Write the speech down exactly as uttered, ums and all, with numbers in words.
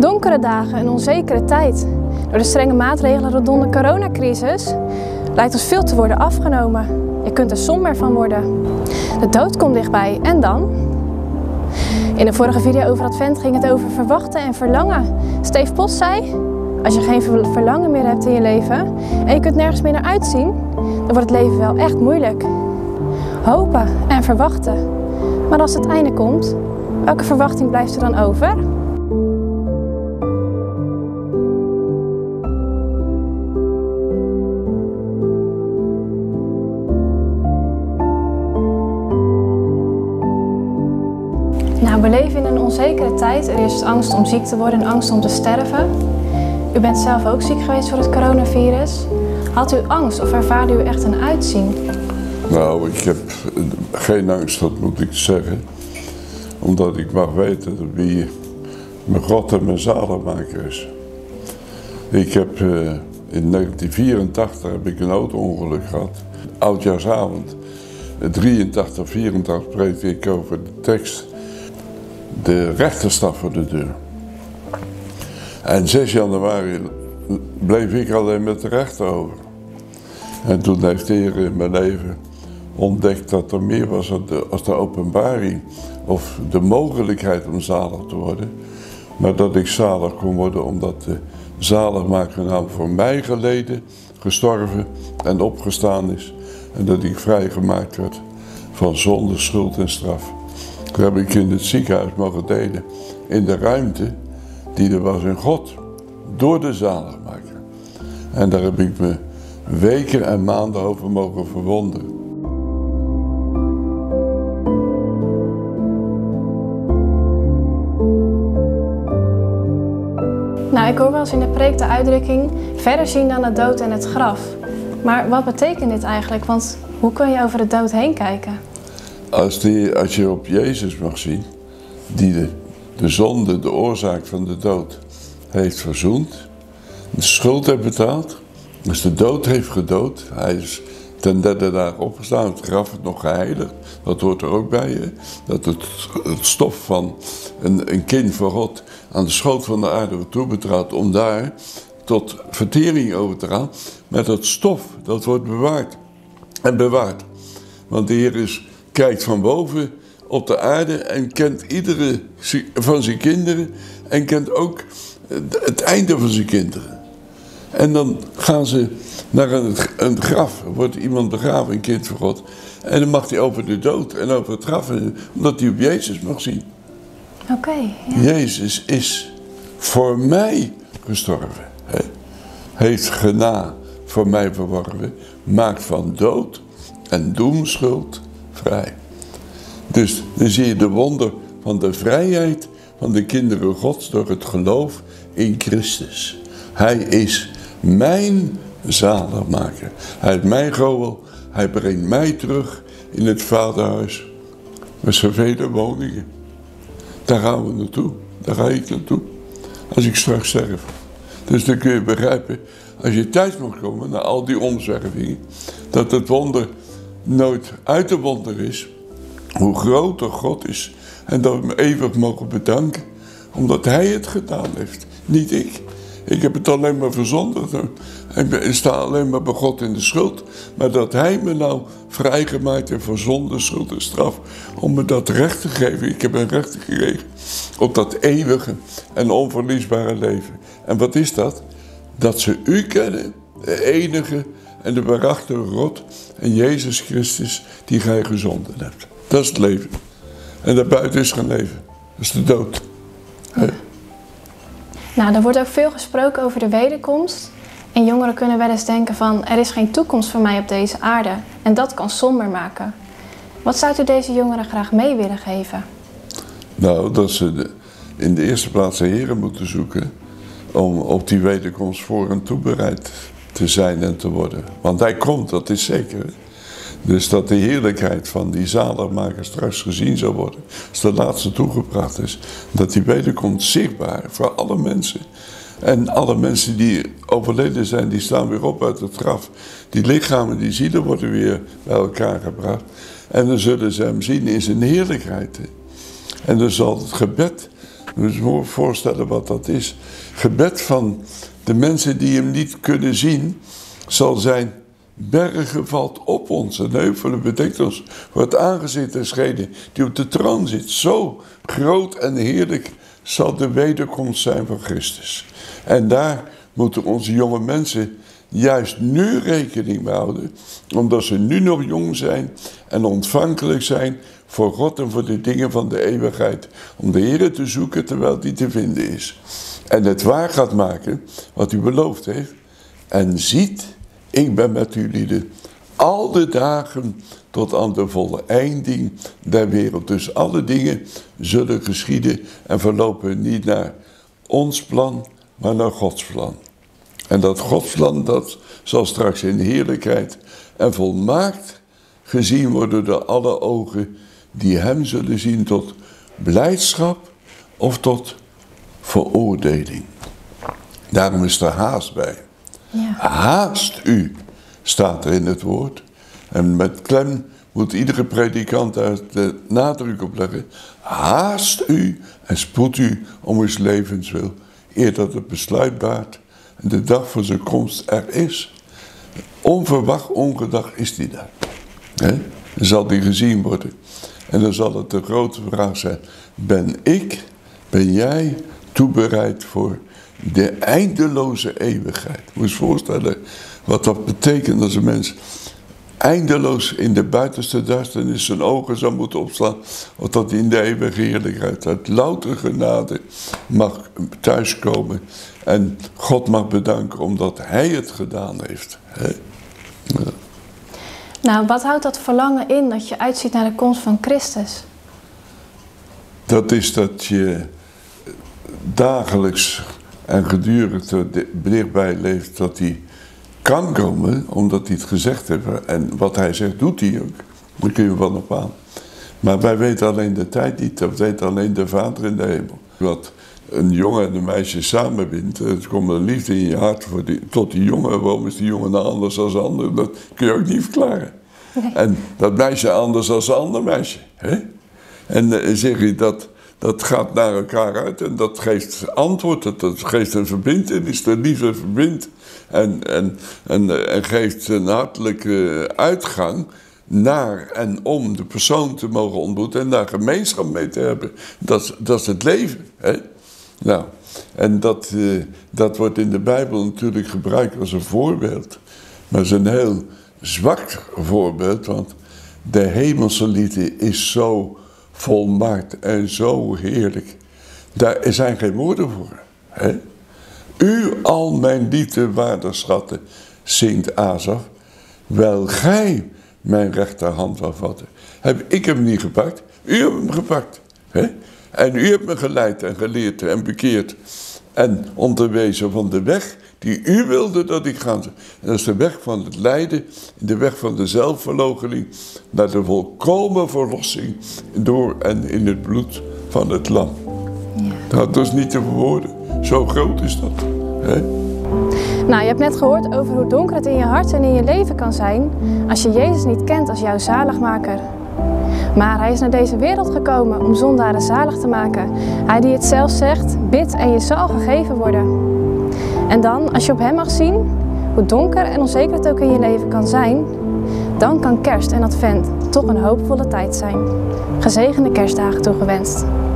Donkere dagen, een onzekere tijd. Door de strenge maatregelen rondom de coronacrisis lijkt ons veel te worden afgenomen. Je kunt er somber van worden. De dood komt dichtbij, en dan? In de vorige video over Advent ging het over verwachten en verlangen. Steve Post zei, als je geen verlangen meer hebt in je leven en je kunt nergens meer naar uitzien, dan wordt het leven wel echt moeilijk. Hopen en verwachten. Maar als het einde komt, welke verwachting blijft er dan over? Nou, we leven in een onzekere tijd. Er is angst om ziek te worden en angst om te sterven. U bent zelf ook ziek geweest voor het coronavirus. Had u angst of ervaarde u echt een uitzien? Nou, ik heb geen angst, dat moet ik zeggen. Omdat ik mag weten dat wie mijn God en mijn zaligmaker is. Ik heb uh, in negentien vierentachtig heb ik een auto-ongeluk gehad. Oudjaarsavond. drieëntachtig, vierentachtig preekte ik over de tekst. De rechter staat voor de deur. En zes januari bleef ik alleen met de rechter over. En toen heeft de Heer in mijn leven ontdekt dat er meer was als de, als de openbaring of de mogelijkheid om zalig te worden. Maar dat ik zalig kon worden omdat de zaligmaker nou voor mij geleden, gestorven en opgestaan is. En dat ik vrijgemaakt werd van zonde, schuld en straf. Dat heb ik in het ziekenhuis mogen delen in de ruimte die er was in God, door de zaligmaker. En daar heb ik me weken en maanden over mogen verwonderen. Nou, ik hoor wel eens in de preek de uitdrukking verder zien dan de dood en het graf. Maar wat betekent dit eigenlijk? Want hoe kun je over de dood heen kijken? Als, die, als je op Jezus mag zien, die de, de zonde, de oorzaak van de dood, heeft verzoend, de schuld heeft betaald, dus de dood heeft gedood, hij is ten derde dag opgestaan, het graf het nog geheiligd, dat hoort er ook bij je, dat het, het stof van een, een kind van God aan de schoot van de aarde wordt toebetrouwd om daar tot vertering over te gaan, met dat stof, dat wordt bewaard en bewaard. Want de Heer is, kijkt van boven op de aarde en kent iedere van zijn kinderen en kent ook het einde van zijn kinderen. En dan gaan ze naar een, een graf, wordt iemand begraven, een kind van God. En dan mag hij over de dood en over het graf, omdat hij op Jezus mag zien. Oké. Okay, ja. Jezus is voor mij gestorven. He. Heeft gena voor mij verworven, maakt van dood en doemschuld vrij. Dus dan zie je de wonder van de vrijheid van de kinderen Gods door het geloof in Christus. Hij is mijn zaligmaker. Hij heeft mij geholpen. Hij brengt mij terug in het vaderhuis. Met zoveel woningen. Daar gaan we naartoe. Daar ga ik naartoe. Als ik straks sterf. Dus dan kun je begrijpen, als je thuis mag komen na al die omzwervingen, dat het wonder nooit uit de wonder is. Hoe groter God is. En dat we hem eeuwig mogen bedanken. Omdat hij het gedaan heeft. Niet ik. Ik heb het alleen maar verzondigd. Ik sta alleen maar bij God in de schuld. Maar dat hij me nou vrijgemaakt heeft van zonde, schuld en straf. Om me dat recht te geven. Ik heb een recht gekregen. Op dat eeuwige en onverliesbare leven. En wat is dat? Dat ze u kennen. De enige en de waarachtige God. En Jezus Christus die gij gezonden hebt. Dat is het leven. En daarbuiten is geen leven. Dat is de dood. Ja. Nou, er wordt ook veel gesproken over de wederkomst. En jongeren kunnen wel eens denken van, er is geen toekomst voor mij op deze aarde. En dat kan somber maken. Wat zou u deze jongeren graag mee willen geven? Nou, dat ze de, in de eerste plaats de Heer moeten zoeken. Om op die wederkomst voor en toebereid te zijn en te worden. Want hij komt, dat is zeker. Dus dat de heerlijkheid van die zaligmaker straks gezien zal worden. Als de laatste toegebracht is. Dat die wederkomt zichtbaar voor alle mensen. En alle mensen die overleden zijn, die staan weer op uit het graf. Die lichamen, die zielen worden weer bij elkaar gebracht. En dan zullen ze hem zien in zijn heerlijkheid. En dan zal het gebed Dus je moet je voorstellen wat dat is. Gebed van de mensen die hem niet kunnen zien, zal zijn: bergen valt op ons en heuvelen bedekt ons voor het aangezicht des Degene die op de troon zit. Zo groot en heerlijk zal de wederkomst zijn van Christus. En daar moeten onze jonge mensen juist nu rekening mee houden, omdat ze nu nog jong zijn en ontvankelijk zijn voor God en voor de dingen van de eeuwigheid. Om de Heer te zoeken terwijl die te vinden is. En het waar gaat maken wat u beloofd heeft. En ziet, ik ben met u lieden al de dagen tot aan de volle einding der wereld. Dus alle dingen zullen geschieden en verlopen niet naar ons plan, maar naar Gods plan. En dat Gods plan, dat zal straks in heerlijkheid en volmaakt gezien worden door alle ogen die hem zullen zien tot blijdschap of tot veroordeling. Daarom is er haast bij. Ja. Haast u, staat er in het woord. En met klem moet iedere predikant daar de nadruk op leggen. Haast u en spoed u om uw levenswil, eer dat het besluit baart en de dag van zijn komst er is. Onverwacht, ongedacht is die daar. He? Dan zal die gezien worden. En dan zal het de grote vraag zijn: ben ik, ben jij toebereid voor de eindeloze eeuwigheid? Moet je je voorstellen wat dat betekent als een mens eindeloos in de buitenste duisternis zijn ogen zou moeten opslaan, of dat hij in de eeuwige heerlijkheid uit louter genade mag thuiskomen en God mag bedanken omdat hij het gedaan heeft. He? Ja. Nou, wat houdt dat verlangen in dat je uitziet naar de komst van Christus? Dat is dat je dagelijks en gedurig er dichtbij leeft dat hij kan komen, omdat hij het gezegd heeft. En wat hij zegt, doet hij ook. Daar kun je van op aan. Maar wij weten alleen de tijd niet, dat weet alleen de Vader in de hemel. Wat een jongen en een meisje samenbindt, er komt een liefde in je hart voor die, tot die jongen. Waarom is die jongen nou anders dan de ander? Dat kun je ook niet verklaren. Nee. En dat meisje anders dan een ander meisje. Hè? En uh, zeg je, dat, dat gaat naar elkaar uit en dat geeft antwoord, dat, dat geeft een verbintenis, de liefde verbindt. En, en, en, en geeft een hartelijke uitgang naar en om de persoon te mogen ontmoeten en daar gemeenschap mee te hebben. Dat, dat is het leven. Hè? Nou, en dat, uh, dat wordt in de Bijbel natuurlijk gebruikt als een voorbeeld. Maar het is een heel zwak voorbeeld, want de hemelse liefde is zo volmaakt en zo heerlijk. Daar zijn geen woorden voor. Hè? U al mijn liefde waardig schatten, zingt Asaf, wel gij mijn rechterhand wou vatten. Heb ik hem niet gepakt, u hebt hem gepakt. Hè? En u hebt me geleid en geleerd en bekeerd en onderwezen van de weg die u wilde dat ik ga. En dat is de weg van het lijden, de weg van de zelfverloochening, naar de volkomen verlossing door en in het bloed van het lam. Ja. Dat is niet te verwoorden. Zo groot is dat. Hè? Nou, je hebt net gehoord over hoe donker het in je hart en in je leven kan zijn als je Jezus niet kent als jouw zaligmaker. Maar hij is naar deze wereld gekomen om zondaren zalig te maken. Hij die het zelf zegt, bid en je zal gegeven worden. En dan, als je op hem mag zien, hoe donker en onzeker het ook in je leven kan zijn, dan kan kerst en advent toch een hoopvolle tijd zijn. Gezegende kerstdagen toegewenst.